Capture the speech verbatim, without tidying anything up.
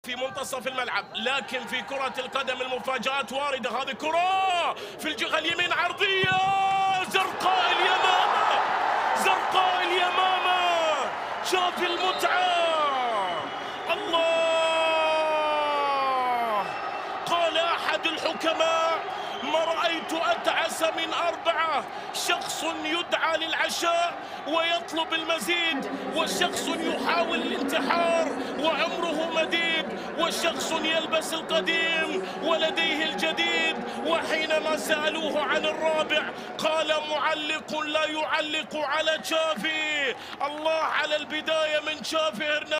في منتصف الملعب، لكن في كرة القدم المفاجآت واردة. هذه كرة في الجهة اليمين عرضية زرقاء اليمامة، زرقاء اليمامة. شاف المتعة، الله. قال أحد الحكماء: ما رأيت أتعس من أربعة، شخص يدعى للعشاء ويطلب المزيد، وشخص يحاول الانتحار وعمره مديد، وشخص يلبس القديم ولديه الجديد. وحينما سألوه عن الرابع قال: معلق لا يعلق على تشافي. الله على البداية من تشافي.